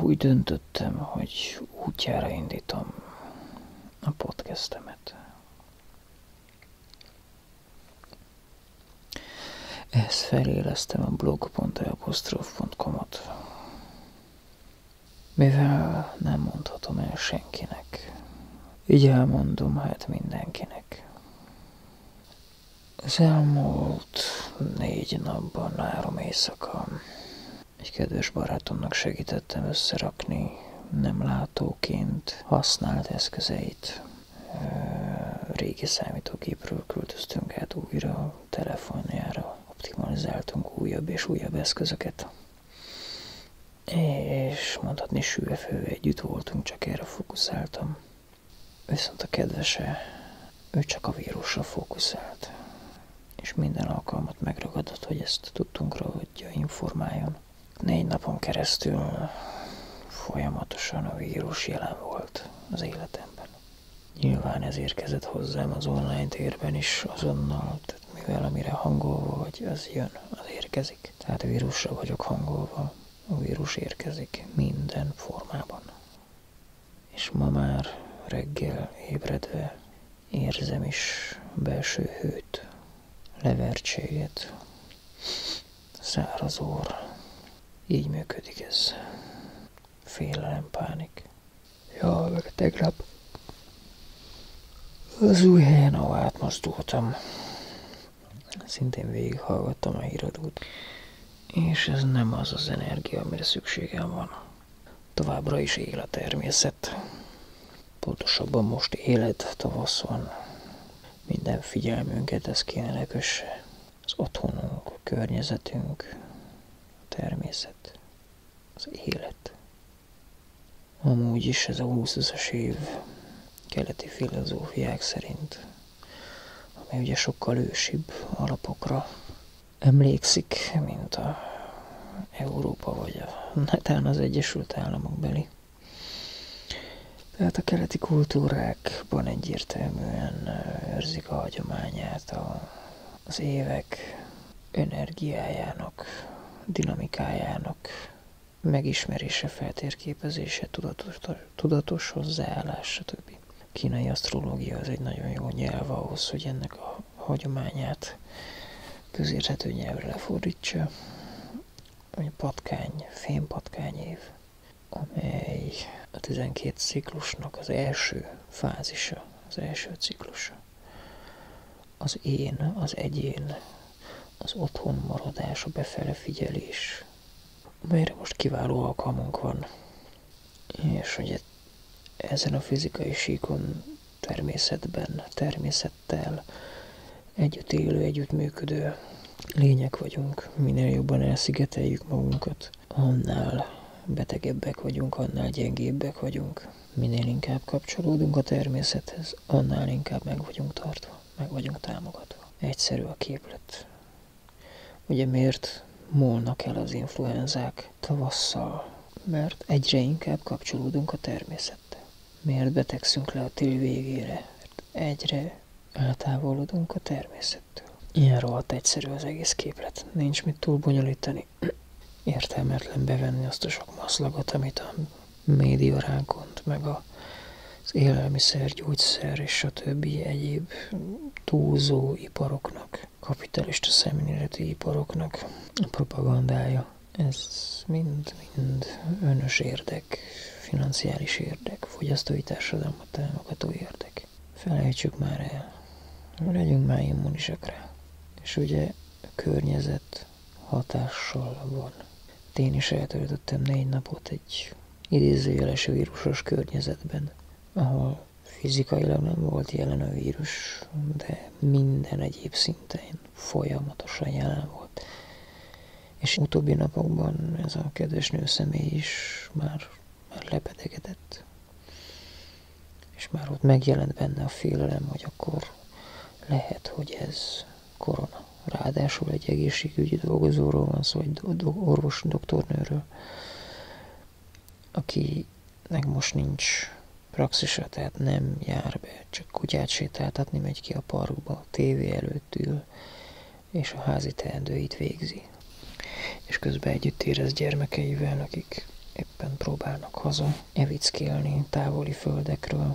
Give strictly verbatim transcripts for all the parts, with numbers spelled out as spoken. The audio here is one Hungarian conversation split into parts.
úgy döntöttem, hogy útjára indítom a podcastemet. Ehhez felélesztem a blog pont e apostrof pont com-ot, mivel nem mondhatom el senkinek, így elmondom hát mindenkinek. Az elmúlt négy napban, három éjszaka egy kedves barátomnak segítettem összerakni nem látóként használt eszközeit. Régi számítógépről költöztünk át újra a telefonjára, optimalizáltunk újabb és újabb eszközöket. És mondhatni süllyefővel együtt voltunk, csak erre fókuszáltam. Viszont a kedvese, ő csak a vírusra fókuszált. És minden alkalmat megragadott, hogy ezt tudtunkra adja, informáljon. Négy napon keresztül folyamatosan a vírus jelen volt az életemben. Nyilván ez érkezett hozzám az online térben is azonnal, tehát mivel amire hangolva vagy, az jön, az érkezik. Tehát a vírusra vagyok hangolva, a vírus érkezik minden formában. És ma már reggel ébredve érzem is belső hőt, levertséget, száraz orr. Így működik ez. Félelem, pánik. Ja, meg tegnap az új helyen, ahol átmozdultam, szintén végighallgattam a híradót, és ez nem az az energia, amire szükségem van. Továbbra is él a természet. Pontosabban most élet, tavasz van. Minden figyelmünket ez kéne lekösse. Az otthonunk, a környezetünk, a természet, az élet. Amúgy is ez a húszas év keleti filozófiák szerint, ami ugye sokkal ősibb alapokra emlékszik, mint a Európa vagy a netán az Egyesült Államok beli. Tehát a keleti kultúrákban egyértelműen őrzik a hagyományát a, az évek energiájának, dinamikájának megismerése, feltérképezése, tudatos, tudatos hozzáállás, stb. A kínai asztrológia az egy nagyon jó nyelv ahhoz, hogy ennek a hagyományát közérthető nyelvre lefordítsa. A patkány, fémpatkány év, amely a tizenkét ciklusnak az első fázisa, az első ciklusa. Az én, az egyén, az otthon maradás, a befele figyelés, amelyre most kiváló alkalmunk van. És ugye ezen a fizikai síkon természetben, természettel együtt élő, együtt működő lények vagyunk. Minél jobban elszigeteljük magunkat, annál betegebbek vagyunk, annál gyengébbek vagyunk. Minél inkább kapcsolódunk a természethez, annál inkább meg vagyunk tartva, meg vagyunk támogatva. Egyszerű a képlet. Ugye miért múlnak el az influenzák tavasszal? Mert egyre inkább kapcsolódunk a természettel. Miért betegszünk le a tél végére? Mert egyre eltávolodunk a természettől. Ilyen rohadt egyszerű az egész képlet. Nincs mit túl bonyolítani. Értelmetlen bevenni azt a sok maszlagot, amit a média ránk ont, meg a, az élelmiszer, gyógyszer és stb. Egyéb túlzó iparoknak, kapitalista szemléletű iparoknak a propagandája. Ez mind-mind önös érdek, financiális érdek, fogyasztói társadalmat támogató érdek. Felejtsük már el, legyünk már immunisak rá. És ugye a környezet hatással van. Én is eltöltöttem négy napot egy idézőjeles vírusos környezetben, ahol fizikailag nem volt jelen a vírus, de minden egyéb szinten folyamatosan jelen volt. És utóbbi napokban ez a kedves nőszemély is már, már lepedegedett. És már ott megjelent benne a félelem, hogy akkor lehet, hogy ez korona. Ráadásul egy egészségügyi dolgozóról van szó, egy do- do- orvos doktornőről, akinek most nincs praxisa, tehát nem jár be, csak kutyát sétáltatni, megy ki a parkba, a tévé előtt ül, és a házi teendőit végzi. És közben együtt érez gyermekeivel, akik éppen próbálnak haza evickélni távoli földekről.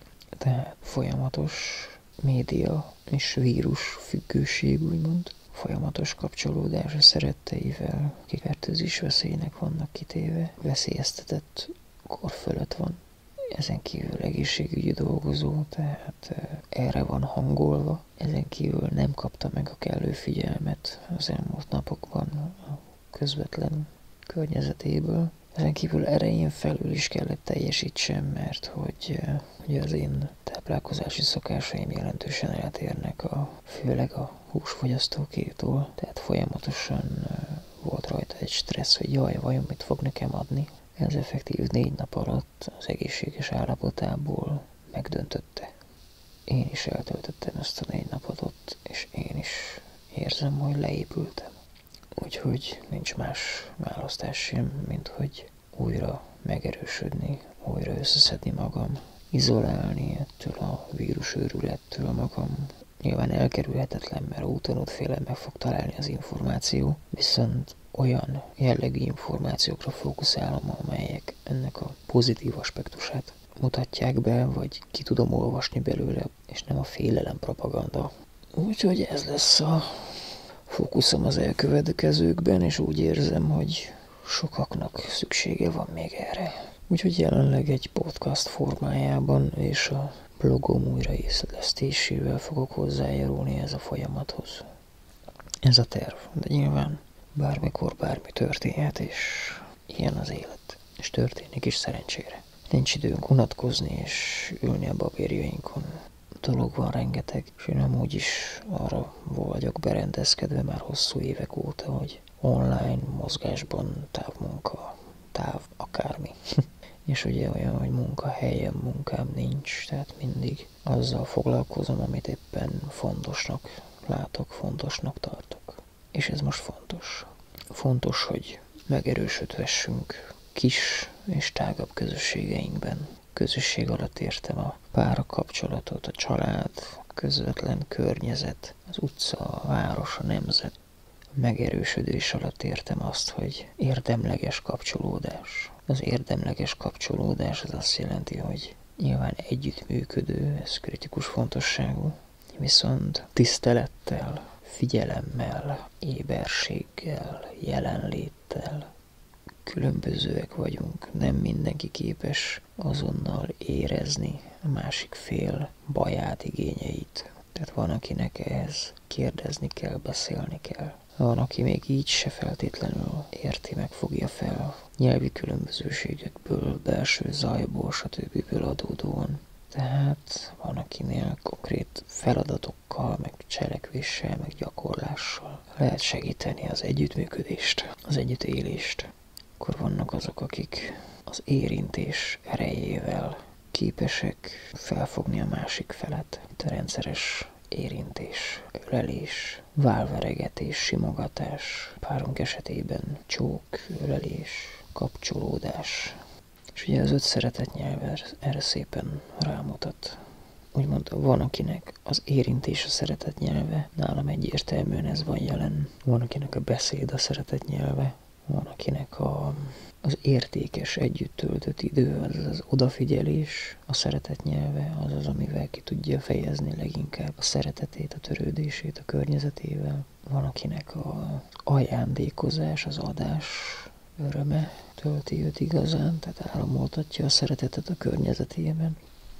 Tehát folyamatos média és vírus függőség, úgymond. Folyamatos kapcsolódás a szeretteivel, akik fertőzés veszélynek vannak kitéve, veszélyeztetett kor fölött van. Ezen kívül egészségügyi dolgozó, tehát erre van hangolva. Ezen kívül nem kapta meg a kellő figyelmet az elmúlt napokban a közvetlen környezetéből. Ezen kívül erején felül is kellett teljesítsem, mert hogy, hogy az én táplálkozási szokásaim jelentősen eltérnek, a, főleg a húsfogyasztókétól. Tehát folyamatosan volt rajta egy stressz, hogy jaj, vajon mit fog nekem adni. Ez effektív négy nap alatt az egészséges állapotából megdöntötte. Én is eltöltöttem ezt a négy napot ott, és én is érzem, hogy leépültem. Úgyhogy nincs más választás sem, mint hogy újra megerősödni, újra összeszedni magam, izolálni ettől a vírusőrülettől magam. Nyilván elkerülhetetlen, mert úton útféle meg fog találni az információ, viszont olyan jellegű információkra fókuszálom, amelyek ennek a pozitív aspektusát mutatják be, vagy ki tudom olvasni belőle, és nem a félelem propaganda. Úgyhogy ez lesz a fókuszom az elkövetkezőkben, és úgy érzem, hogy sokaknak szüksége van még erre. Úgyhogy jelenleg egy podcast formájában és a blogom újraészlesztésével fogok hozzájárulni ez a folyamathoz. Ez a terv, de nyilván bármikor bármi történhet, és ilyen az élet. És történik is szerencsére. Nincs időnk unatkozni és ülni a babérjainkon. Dolog van rengeteg, és én amúgy is arra vagyok berendezkedve már hosszú évek óta, hogy online mozgásban távmunka, táv akármi. És ugye olyan, hogy munkahelyem, munkám nincs, tehát mindig azzal foglalkozom, amit éppen fontosnak látok, fontosnak tartok. És ez most fontos. Fontos, hogy megerősödhessünk kis és tágabb közösségeinkben. Közösség alatt értem a párkapcsolatot, a család, a közvetlen környezet, az utca, a város, a nemzet. A megerősödés alatt értem azt, hogy érdemleges kapcsolódás. Az érdemleges kapcsolódás az azt jelenti, hogy nyilván együttműködő, ez kritikus fontosságú, viszont tisztelettel, figyelemmel, éberséggel, jelenléttel. Különbözőek vagyunk, nem mindenki képes azonnal érezni a másik fél baját, igényeit. Tehát van, akinek ehhez kérdezni kell, beszélni kell. Van, aki még így se feltétlenül érti, meg fogja fel nyelvi különbözőségekből, belső zajból, stb. Adódóan. Tehát van, akinél konkrét feladatokkal, meg cselekvéssel, meg gyakorlással lehet segíteni az együttműködést, az együttélést. Akkor vannak azok, akik az érintés erejével képesek felfogni a másik felet. Itt a rendszeres érintés, ölelés, válveregetés, simogatás, párunk esetében csók, ölelés, kapcsolódás. És ugye az öt szeretet nyelv erre szépen rámutat. Úgymond van, akinek az érintés a szeretet nyelve, nálam egyértelműen ez van jelen. Van, akinek a beszéd a szeretet nyelve, van, akinek a, az értékes együtt töltött idő, az az odafigyelés, a szeretet nyelve, az az, amivel ki tudja fejezni leginkább a szeretetét, a törődését a környezetével. Van, akinek a ajándékozás, az adás öröme tölti őt igazán, tehát áramoltatja a szeretetet a környezetében.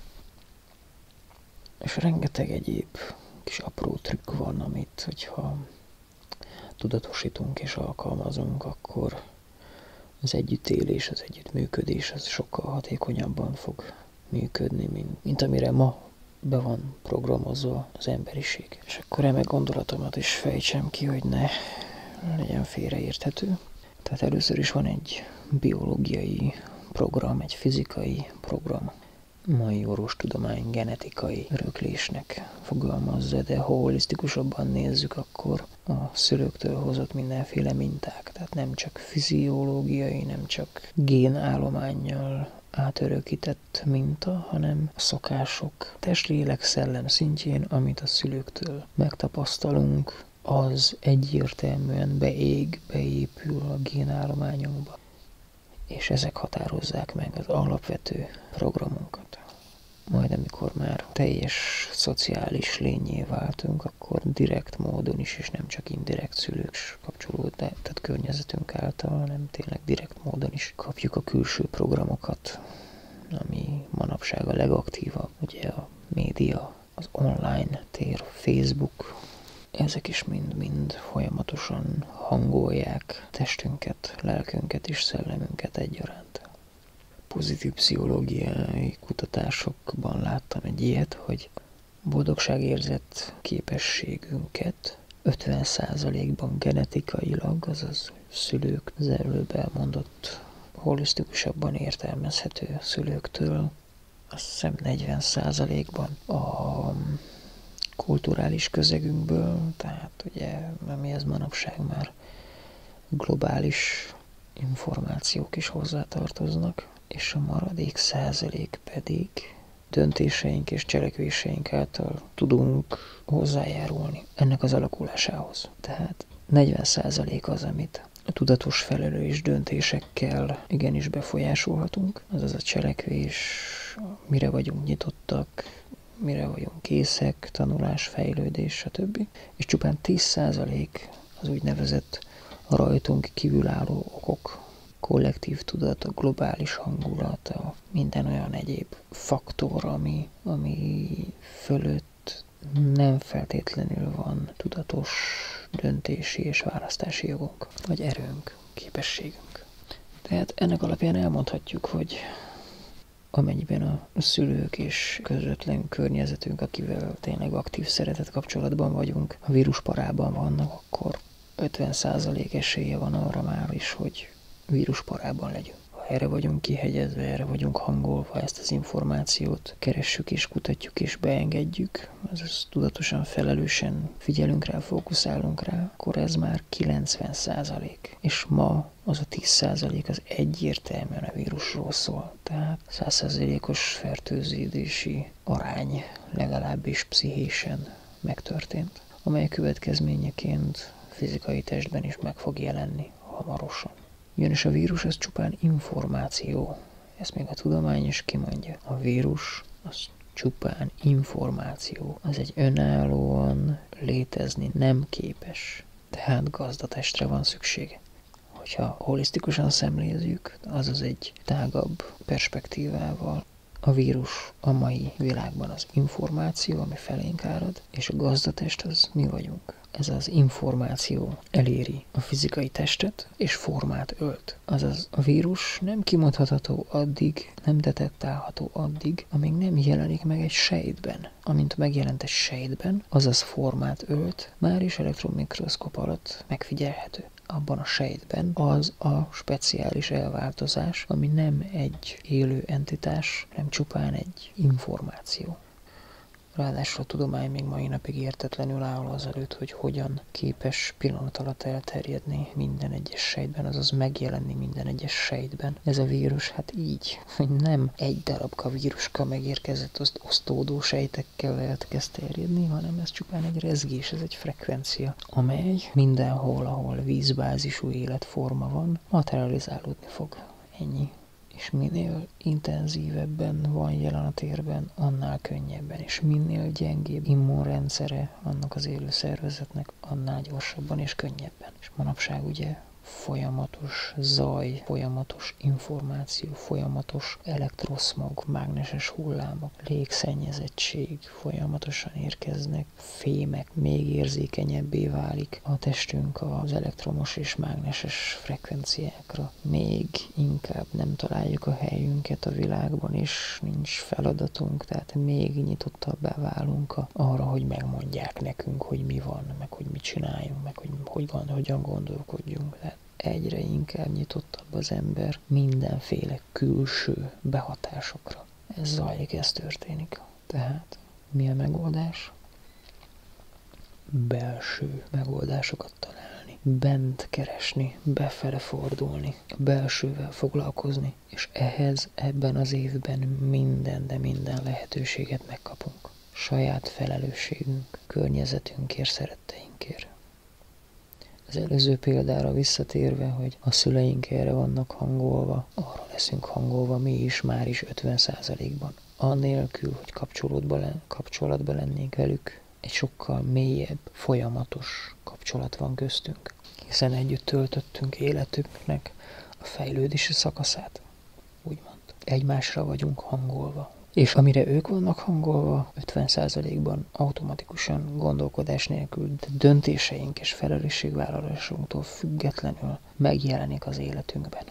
És rengeteg egyéb kis apró trükk van, amit, hogyha tudatosítunk és alkalmazunk, akkor az együttélés, az együttműködés az sokkal hatékonyabban fog működni, mint, mint amire ma be van programozva az emberiség. És akkor eme gondolatomat is fejtsem ki, hogy ne legyen félreérthető. Tehát először is van egy biológiai program, egy fizikai program. Mai orvostudomány genetikai öröklésnek fogalmazza, de ha holisztikusabban nézzük, akkor a szülőktől hozott mindenféle minták. Tehát nem csak fiziológiai, nem csak génállománnyal átörökített minta, hanem a szokások, test, lélek, szellem szintjén, amit a szülőktől megtapasztalunk, az egyértelműen beég, beépül a génállományunkba. és ezek határozzák meg az alapvető programunkat. Majd amikor már teljes szociális lényé váltunk, akkor direkt módon is, és nem csak indirekt szülők kapcsolódnak, tehát környezetünk által, hanem tényleg direkt módon is kapjuk a külső programokat, ami manapság a legaktívabb, ugye a média, az online tér, Facebook, ezek is mind-mind folyamatosan hangolják testünket, lelkünket és szellemünket egyaránt. Pozitív pszichológiai kutatásokban láttam egy ilyet, hogy boldogságérzet képességünket ötven százalékban genetikailag, azaz szülők, az előbb elmondott holisztikusabban értelmezhető szülőktől, azt hiszem negyven százalékban a kulturális közegünkből, tehát ugye, ami ez manapság már globális információk is hozzátartoznak, és a maradék százalék pedig döntéseink és cselekvéseink által tudunk hozzájárulni ennek az alakulásához. Tehát negyven százalék az, amit a tudatos felelős döntésekkel igenis befolyásolhatunk, azaz a cselekvés, mire vagyunk nyitottak, mire vagyunk készek, tanulás, fejlődés, stb. És csupán tíz százalék az úgynevezett rajtunk kívülálló okok, kollektív tudat, a globális hangulat, a minden olyan egyéb faktor, ami, ami fölött nem feltétlenül van tudatos döntési és választási jogunk, vagy erőnk, képességünk. Tehát ennek alapján elmondhatjuk, hogy amennyiben a szülők és közvetlen környezetünk, akivel tényleg aktív szeretet kapcsolatban vagyunk, a vírusparában vannak, akkor ötven százalék esélye van arra már is, hogy vírusparában legyünk. Ha erre vagyunk kihegyezve, erre vagyunk hangolva, ezt az információt keressük és kutatjuk és beengedjük, azaz tudatosan, felelősen figyelünk rá, fókuszálunk rá, akkor ez már kilencven százalék. És ma az a tíz százalék az egyértelműen a vírusról szól. Tehát száz százalékos fertőződési arány legalábbis pszichésen megtörtént, amely következményeként fizikai testben is meg fog jelenni hamarosan. Ugyanis a vírus az csupán információ. Ezt még a tudomány is kimondja. A vírus az csupán információ. Az egy önállóan létezni nem képes. Tehát gazdatestre van szüksége. Hogyha holisztikusan szemlézzük, azaz egy tágabb perspektívával, a vírus a mai világban az információ, ami felénk árad, és a gazdatest az mi vagyunk. Ez az információ eléri a fizikai testet, és formát ölt. Azaz a vírus nem kimondható addig, nem detektálható addig, amíg nem jelenik meg egy sejtben. Amint megjelent egy sejtben, azaz formát ölt, már is elektronmikroszkóp alatt megfigyelhető. Abban a sejtben az a speciális elváltozás, ami nem egy élő entitás, nem csupán egy információ. Ráadásul a tudomány még mai napig értetlenül áll azelőtt, hogy hogyan képes pillanat alatt elterjedni minden egyes sejtben, azaz megjelenni minden egyes sejtben. Ez a vírus hát így, hogy nem egy darabka víruska megérkezett, azt osztódó sejtekkel elkezd terjedni, hanem ez csupán egy rezgés, ez egy frekvencia, amely mindenhol, ahol vízbázisú életforma van, materializálódni fog. Ennyi. És minél intenzívebben van jelen a térben, annál könnyebben, és minél gyengébb immunrendszere annak az élő szervezetnek, annál gyorsabban és könnyebben. És manapság ugye folyamatos zaj, folyamatos információ, folyamatos elektroszmog, mágneses hullámok, légszennyezettség folyamatosan érkeznek, fémek, még érzékenyebbé válik a testünk az elektromos és mágneses frekvenciákra. Még inkább nem találjuk a helyünket a világban, és nincs feladatunk, tehát még nyitottabbá válunk a, arra, hogy megmondják nekünk, hogy mi van, meg hogy mit csináljunk, meg hogy, hogy hogyan gondolkodjunk. Tehát egyre inkább nyitottabb az ember mindenféle külső behatásokra. Ez zajlik, ez történik. Tehát mi a megoldás? Belső megoldásokat találni, bent keresni, befele fordulni, belsővel foglalkozni, és ehhez ebben az évben minden, de minden lehetőséget megkapunk. Saját felelősségünk, környezetünkért, szeretteinkért. Az előző példára visszatérve, hogy a szüleink erre vannak hangolva, arra leszünk hangolva mi is már is ötven százalékban. Annélkül, hogy kapcsolatban, len, kapcsolatban lennénk velük, egy sokkal mélyebb, folyamatos kapcsolat van köztünk. Hiszen együtt töltöttünk életünknek a fejlődési szakaszát, úgymond. Egymásra vagyunk hangolva. És amire ők vannak hangolva, ötven százalékban automatikusan gondolkodás nélkül, de döntéseink és felelősségvállalásunktól függetlenül megjelenik az életünkben.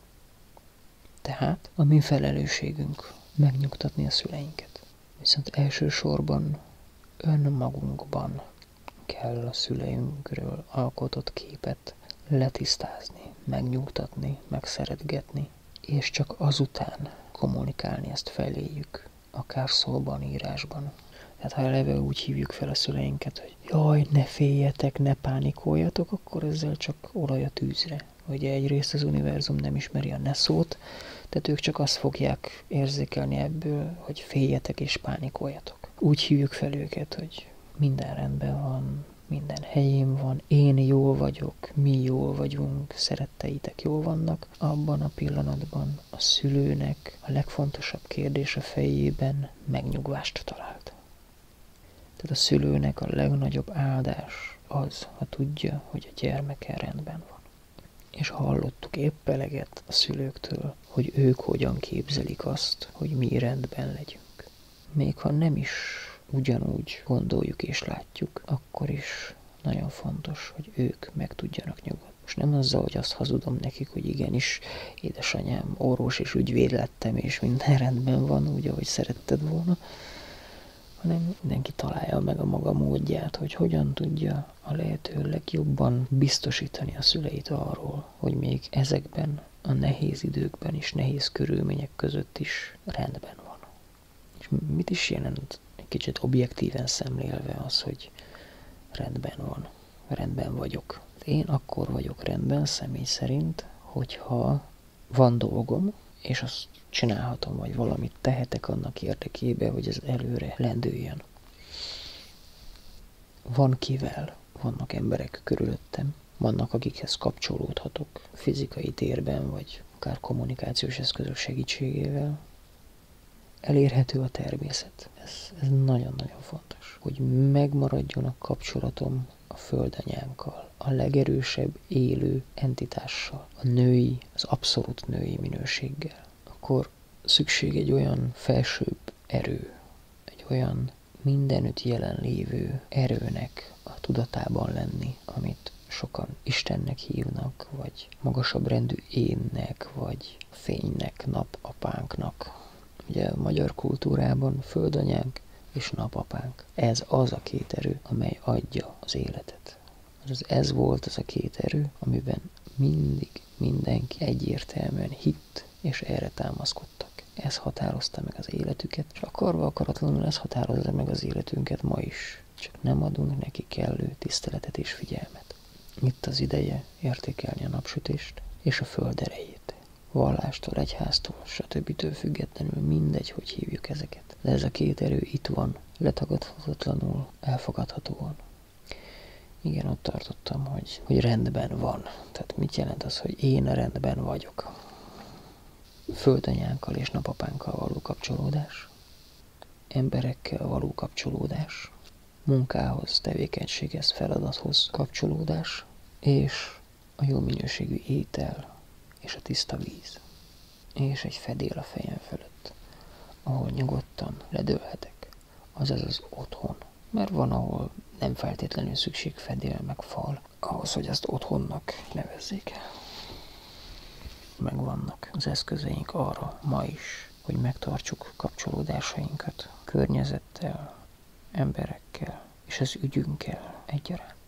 Tehát a mi felelősségünk megnyugtatni a szüleinket. Viszont elsősorban önmagunkban kell a szüleinkről alkotott képet letisztázni, megnyugtatni, megszeretgetni, és csak azután kommunikálni ezt feléjük, akár szóban, írásban. Tehát ha eleve úgy hívjuk fel a szüleinket, hogy jaj, ne féljetek, ne pánikoljatok, akkor ezzel csak olaj a tűzre. Ugye egyrészt az univerzum nem ismeri a ne szót, tehát ők csak azt fogják érzékelni ebből, hogy féljetek és pánikoljatok. Úgy hívjuk fel őket, hogy minden rendben van, minden helyén van, én jól vagyok, mi jól vagyunk, szeretteitek jól vannak. Abban a pillanatban a szülőnek a legfontosabb kérdés a fejében megnyugvást talált. Tehát a szülőnek a legnagyobb áldás az, ha tudja, hogy a gyermeke rendben van. És hallottuk épp eleget a szülőktől, hogy ők hogyan képzelik azt, hogy mi rendben legyünk. Még ha nem is ugyanúgy gondoljuk és látjuk, akkor is nagyon fontos, hogy ők meg tudjanak nyugodni. Most nem azzal, hogy azt hazudom nekik, hogy igenis, édesanyám, orvos és ügyvéd lettem, és minden rendben van, úgy, ahogy szeretted volna, hanem mindenki találja meg a maga módját, hogy hogyan tudja a lehető legjobban biztosítani a szüleit arról, hogy még ezekben a nehéz időkben és nehéz körülmények között is rendben van. És mit is jelent egy kicsit objektíven szemlélve az, hogy rendben van, rendben vagyok. Én akkor vagyok rendben személy szerint, hogyha van dolgom, és azt csinálhatom, vagy valamit tehetek annak érdekében, hogy ez előre lendüljön. Van kivel, vannak emberek körülöttem, vannak akikhez kapcsolódhatok fizikai térben, vagy akár kommunikációs eszközök segítségével. Elérhető a természet. Ez, ez nagyon-nagyon fontos, hogy megmaradjon a kapcsolatom a földanyánkkal, a legerősebb élő entitással, a női, az abszolút női minőséggel. Akkor szükség egy olyan felsőbb erő, egy olyan mindenütt jelenlévő erőnek a tudatában lenni, amit sokan Istennek hívnak, vagy magasabb rendű énnek, vagy fénynek, napapánknak. Ugye a magyar kultúrában földanyánk és napapánk. Ez az a két erő, amely adja az életet. Az ez volt az a két erő, amiben mindig mindenki egyértelműen hitt, és erre támaszkodtak. Ez határozta meg az életüket, és akarva akaratlanul ez határozza meg az életünket ma is. Csak nem adunk neki kellő tiszteletet és figyelmet. Itt az ideje értékelni a napsütést és a föld erejét. Vallástól, egyháztól, stb. Függetlenül mindegy, hogy hívjuk ezeket. De ez a két erő itt van, letagadhatatlanul, elfogadhatóan. Igen, ott tartottam, hogy, hogy rendben van. Tehát mit jelent az, hogy én rendben vagyok? Földanyánkkal és napapánkkal való kapcsolódás, emberekkel való kapcsolódás, munkához, tevékenységhez, feladathoz kapcsolódás, és a jó minőségű étel, és a tiszta víz, és egy fedél a fejem fölött, ahol nyugodtan ledőlhetek, azaz az otthon. Mert van, ahol nem feltétlenül szükség fedél meg fal, ahhoz, hogy azt otthonnak nevezzék. Megvannak az eszközeink arra ma is, hogy megtartsuk kapcsolódásainkat környezettel, emberekkel és az ügyünkkel egyaránt.